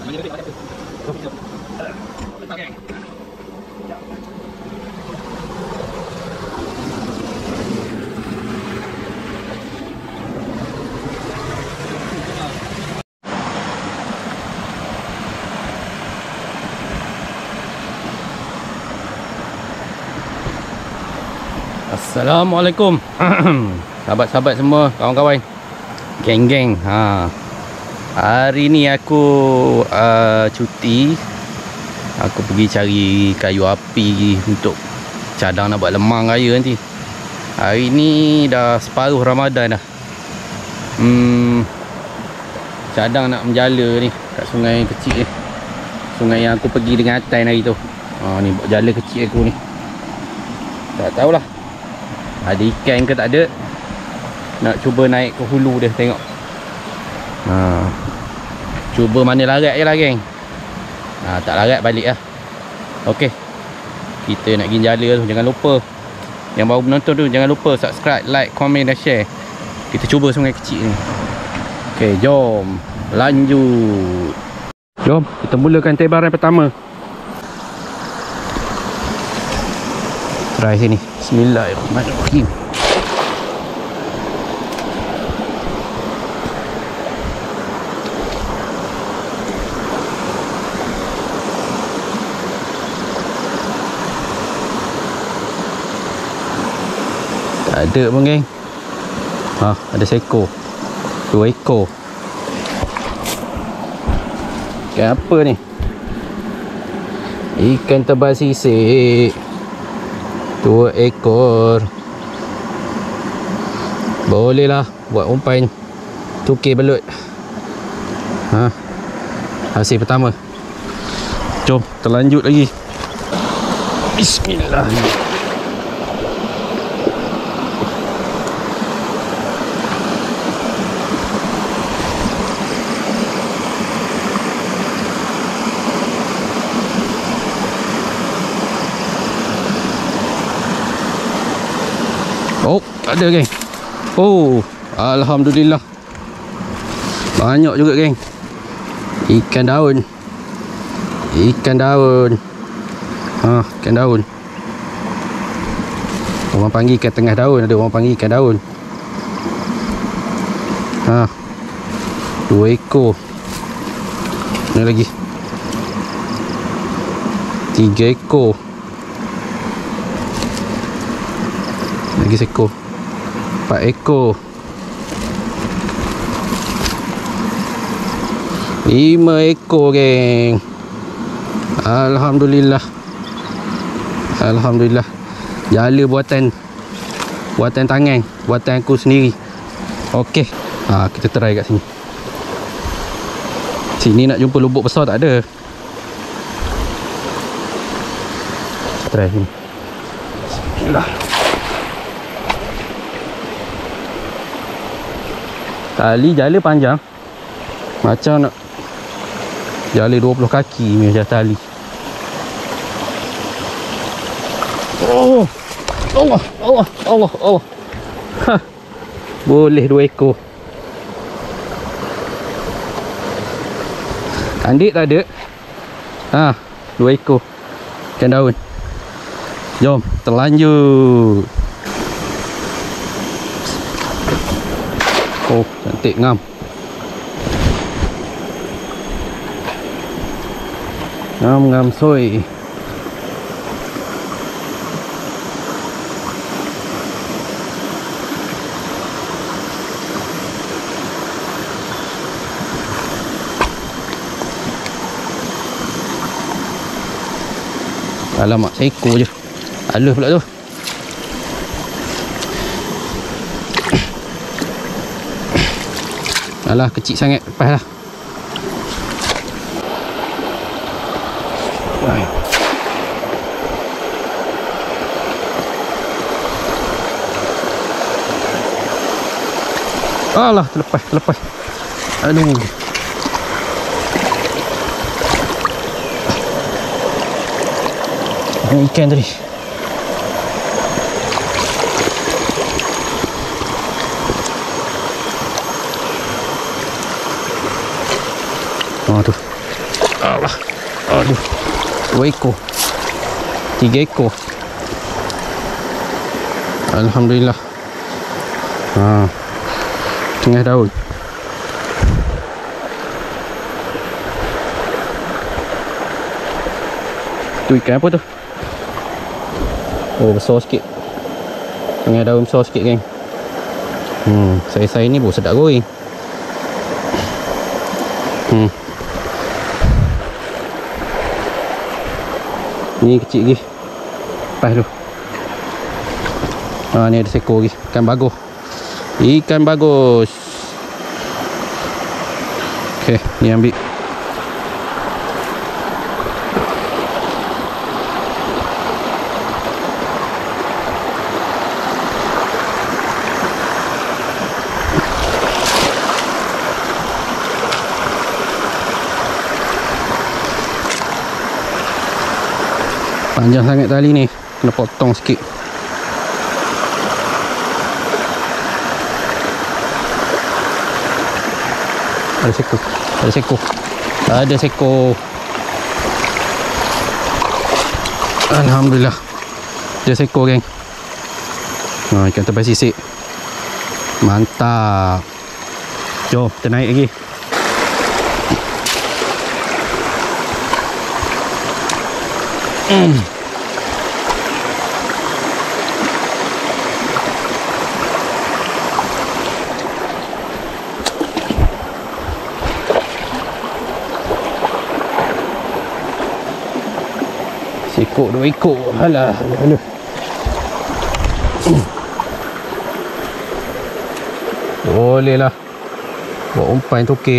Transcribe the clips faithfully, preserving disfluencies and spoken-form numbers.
Assalamualaikum sahabat-sahabat semua, kawan-kawan, geng-geng. Ha. Hari ni aku uh, cuti. Aku pergi cari kayu api untuk cadang nak buat lemang raya nanti. Hari ni dah separuh Ramadan dah. Hmm, cadang nak menjala ni kat sungai kecil ni. Sungai yang aku pergi dengan Atan hari tu. Ha, ni buat jala kecil aku ni. Tak tahulah ada ikan ke tak ada. Nak cuba naik ke hulu dia tengok. Ha. Cuba mana larat je lah geng. Ha, tak larat balik lah. Okey, kita nak pergi jala tu. Jangan lupa, yang baru menonton tu, jangan lupa subscribe, like, komen dan share. Kita cuba sungai kecil ni. Okey, jom lanjut. Jom kita mulakan tebaran pertama. Try sini. Bismillahirrahmanirrahim. Tak ada pun geng. Ha, ada seekor. Dua ekor. Ikan apa ni? Ikan tebal sisik. Dua ekor. Boleh lah buat umpan tukir belut. Ha, hasil pertama. Jom terlanjut lagi. Bismillah. Oh, tak ada geng. Oh, alhamdulillah. Banyak juga geng. Ikan daun. Ikan daun. Ha, ikan daun. Orang panggil ikan tengah daun, ada orang panggil ikan daun. Ha. Dua ekor. Mana lagi? Tiga ekor. Lagi seekor. Empat ekor. Lima ekor geng. Alhamdulillah. Alhamdulillah. Jala buatan Buatan tangan. Buatan aku sendiri. Okey. Ha, kita try kat sini. Sini nak jumpa lubuk besar tak ada. Try sini. Bismillah. Tali jala panjang. Macam nak jala dua puluh kaki ni macam tali. Oh, Allah, Allah, Allah, Allah. Ha. Boleh dua ekor. Kandik tak ada. Ha, dua ekor. Ikan daun. Jom terlanjut. Oh, cantik ngam. Ngam ngam soi. Alamak, seekor je. Halus pula tu. Alah, kecil sangat. Lepas lah. Alah, terlepas, terlepas. Aduh. Ini ikan tadi. Oh tu. Allah. Aduh. Dua ekor. Tiga ekor. Alhamdulillah. Ha. Tengah daun. Tu ikan apa tu? Oh, besar sikit. Tengah daun besar sikit, geng. Hmm, saya-saya ni pun sedap goreng. Hmm. Ni kecil lagi. Lepas tu. Ha, ni ada seekor lagi. Ikan bagus. Ikan bagus. Okey, ni ambil. Panjang sangat tali ni, kena potong sikit. Ada seko, ada seko, ada seko. Alhamdulillah, ada seko, geng. Ha, ikan tebai sisik. Mantap. Jom kita naik lagi. Hmm. Sekok dua ekor. Alah, alah, alah. Boleh lah. Buat umpan tu okey.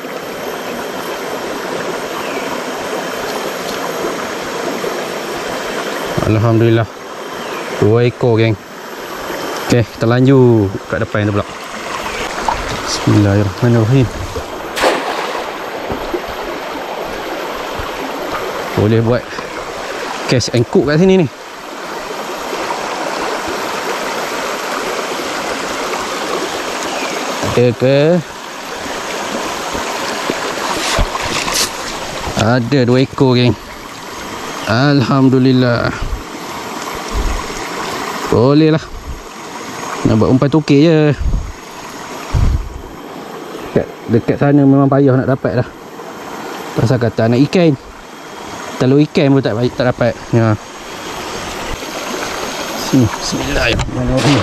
Alhamdulillah. Dua ekor, geng. Okey, kita lanjut kat depan tu pula. Bismillahirrahmanirrahim. Boleh buat catch and cook kat sini ni. Ada ke? Ada dua ekor, geng. Alhamdulillah. Boleh lah. Nak buat umpan tukir je. Dekat, dekat sana memang payah nak dapat dah. Pasal kata anak ikan. Telur ikan pun tak, tak dapat. Ya. Sini. Bismillahirrahmanirrahim.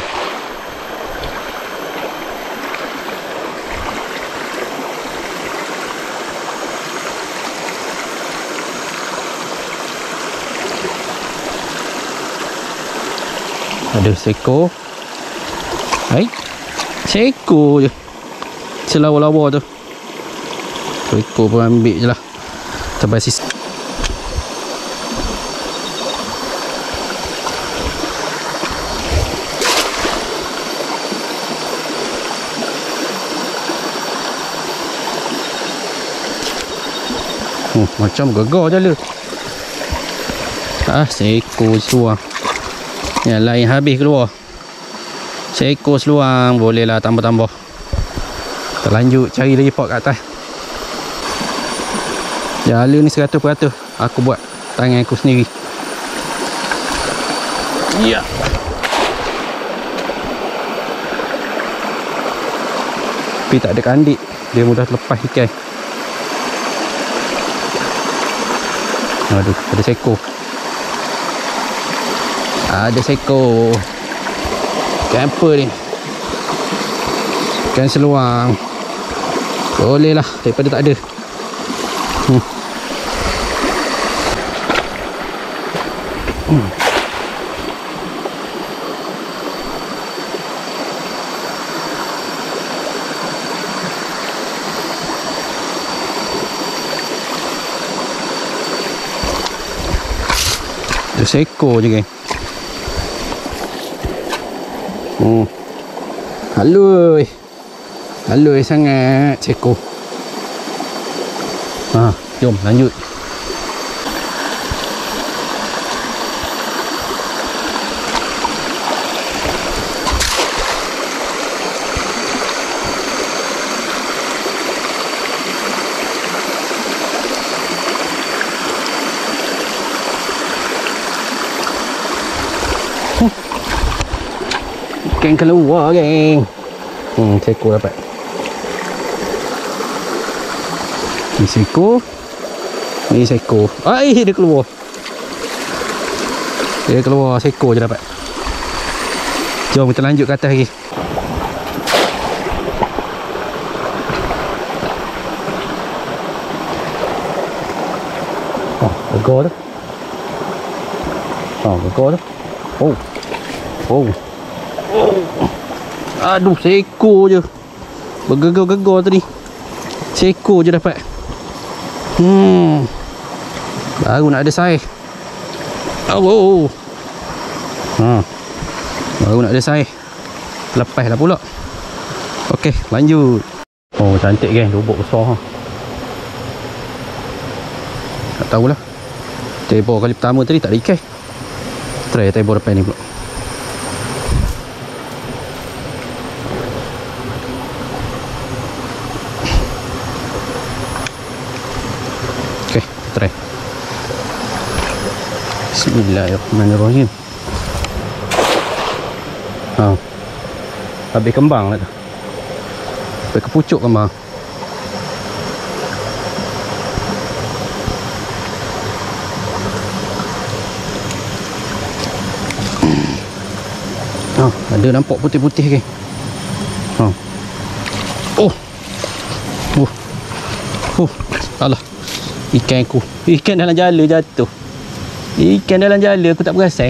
Ada seko. Hai. Seko je. Selawa-lawa tu. Seko pun ambil je lah. Terbasis. Oh, macam gegar je lah. Ah, seko seluar. Yang lain habis keluar. Seekor seluang. Boleh lah tambah-tambah. Kita lanjut cari lagi pot kat atas. Jala ni seratus peratus aku buat tangan aku sendiri. Ya. Tapi tak ada kandik. Dia mudah terlepas ikan. Aduh, ada seko. Ada seko. Ikan apa ni? Ikan seluang. Boleh lah daripada tak ada. Hmm. Hmm. Ada seko je, geng. Hmm. Halui. Halui sangat seko. Ha, jom lanjut. Ikan keluar geng. Hmm, seekor dapat. Ni seekor. Ni seekor. Ai, dia keluar. Dia keluar seekor je dapat. Jom kita lanjut ke atas lagi. Oh, gegor tu. Oh, gegor tu. Oh. Oh. Oh. Aduh, seekor je. Bergegor-gegor tadi. Seekor je dapat. Hmm. Baru nak ada saiz. Oh, oh. Ha. Baru nak ada saiz. Lepas lah pula. Okey, lanjut. Oh, cantik kan, lubuk besar ha. Tak tahulah. Tebor kali pertama tadi tak ada ikan. Try tebor depan ni pula. Okey, try. Bismillahirrahmanirrahim. Ha. Habis kembang lah tu. Habis kepucuk kembang. Ha, ada nampak putih-putih ke? Ha. Oh. Oh. Oh. Alah. Ikan aku. Ikan dalam jala jatuh. Ikan dalam jala aku tak perasan.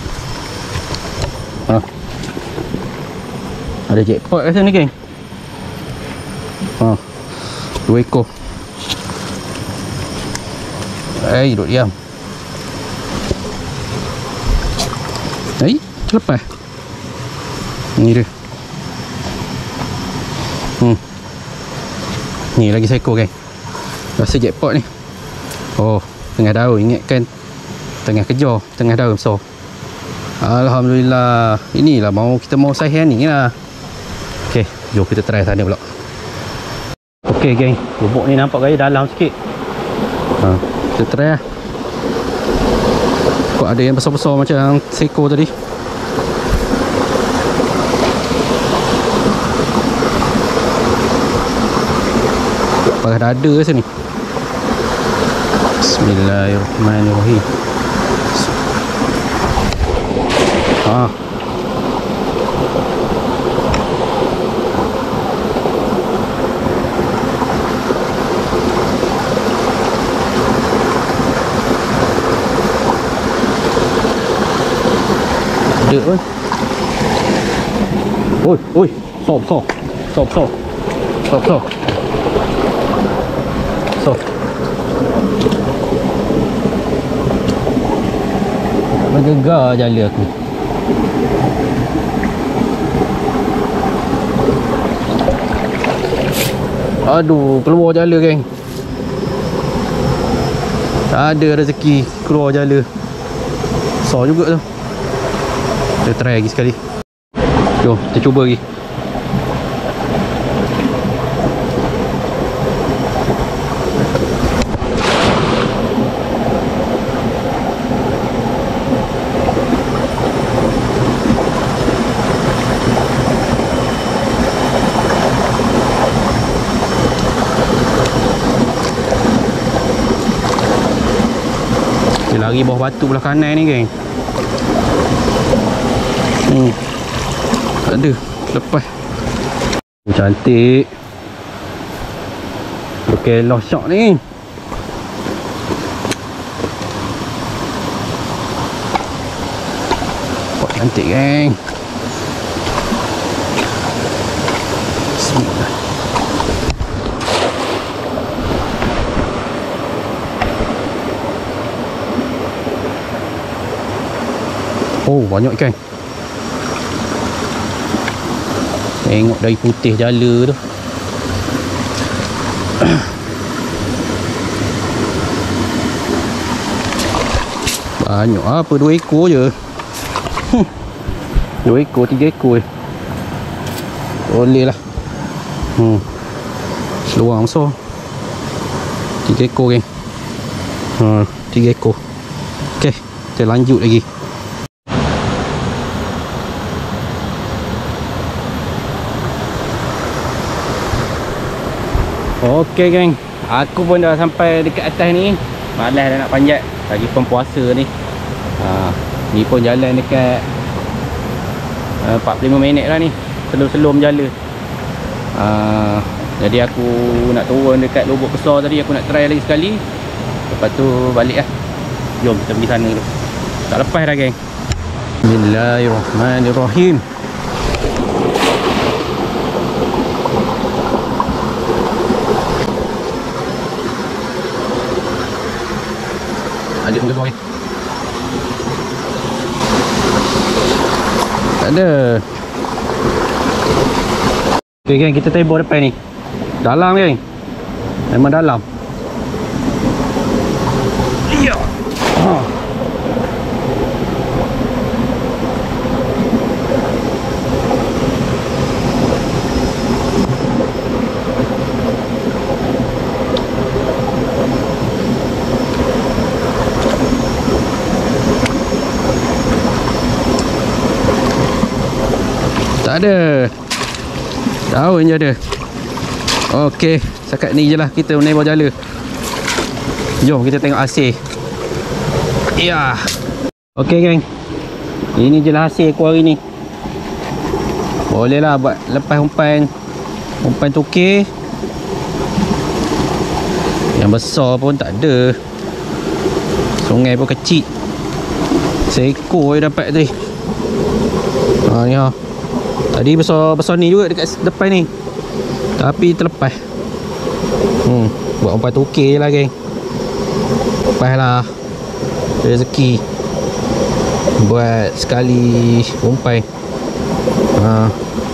Ha. Ada jackpot kat sana geng. Ha. Dua ekor. Eh, duduk diam. Eh, lepas. Ni dia. Hmm. Ni lagi seekor geng. Rasa jackpot ni. Oh, tengah daun, ingatkan tengah kejar, tengah daun besar. Alhamdulillah. Inilah mau kita mau saiz yang ni lah. Okey, jom kita try sana pula. Okey geng, lubuk ni nampak gaya dalam sikit. Ha, kita try lah. Kok ada yang besar-besar macam seekor tadi. Parah dada ke sini. Bismillahirrahmanirrahim. Ha. Ada oi. Oi, oi, besar besar. Besar besar. Besar besar. So. Bergegar jala aku. Aduh, keluar jala geng. Tak ada rezeki keluar jala. Besar juga tu. Kita try lagi sekali. Jom, kita cuba lagi. Dia lari bawah batu belah kanan ni geng. Hmm. Tak ada. Lepas. Cantik. Berkelah syak ni. Oh, cantik geng. Bismillah. Oh, banyak ikan. Tengok dari putih jala tu. Banyak apa, dua ekor je. Dua ekor, tiga ekor je. Boleh lah. Hmm. Seluang besar. Tiga ekor geng. Ha, tiga ekor. Okey, kita lanjut lagi. Okey geng, aku pun dah sampai dekat atas ni. Malas dah nak panjat lagi pun puasa ni. Ha, ni pun jalan dekat uh, empat puluh lima minit lah ni. Selum-selum jala. Ha, jadi aku nak turun dekat lubuk besar tadi, aku nak try lagi sekali. Lepas tu balik lah. Jom kita pergi sana dulu. Tak lepas dah geng. Bismillahirrahmanirrahim. Lanjut muka semua. Tak ada. Ok geng, kita tembok depan ni. Dalam geng. Memang dalam. Iya. Ha. Tak ada. Daun je ada. Okey, setakat ni je lah kita menembak jala. Jom kita tengok hasil. Ya. Okey geng, ini je lah hasil aku hari ni. Boleh lah buat lepas umpan umpan tukir. Yang besar pun tak ada. Sungai pun kecil. Seekor je dapat tadi. Ha ni ha. Tadi besar-besar ni juga dekat depan ni. Tapi terlepas. Hmm, buat umpan tukir je lah geng. Lepas lah rezeki. Buat sekali umpan. Ha.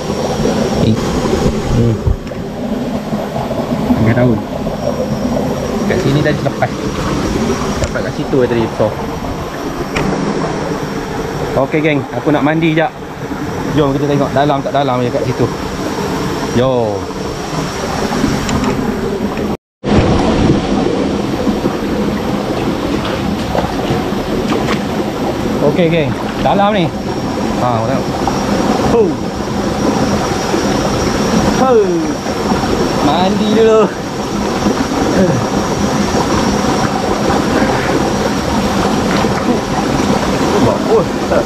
Hmm. Tengah daun. Kat sini tadi terlepas. Dapat kat situ tadi besar. Okey geng, aku nak mandi jap. Jom kita tengok dalam kat dalam je kat situ. Jom. Okey geng, dalam ni. Ha, tengok. Hu. Hu. Mandi dulu. Oh, oh.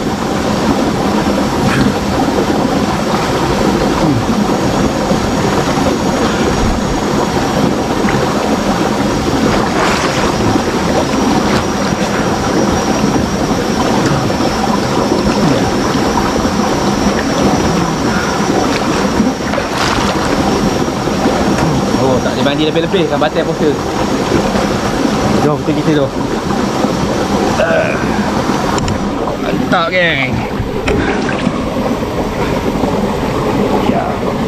Mandi lebih-lebih kan batal puasa. Jom kita pergi tu. Uh, mantap geng. Ya.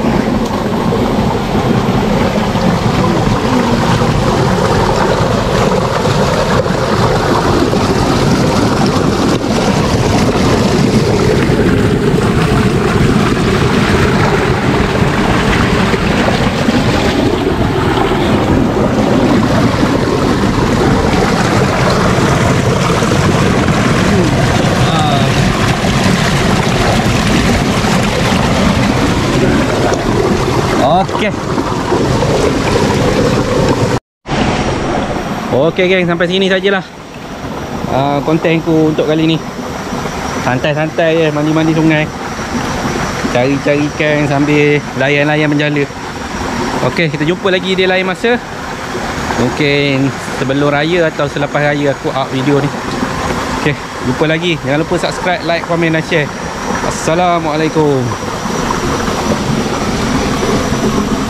Okey. Okey geng, sampai sini sajalah uh, konten ku untuk kali ni. Santai-santai je, mandi-mandi sungai. Cari-cari ikan sambil layan-layan menjala. Okey, kita jumpa lagi di lain masa. Mungkin sebelum raya atau selepas raya aku up video ni. Okey, jumpa lagi. Jangan lupa subscribe, like, komen dan share. Assalamualaikum.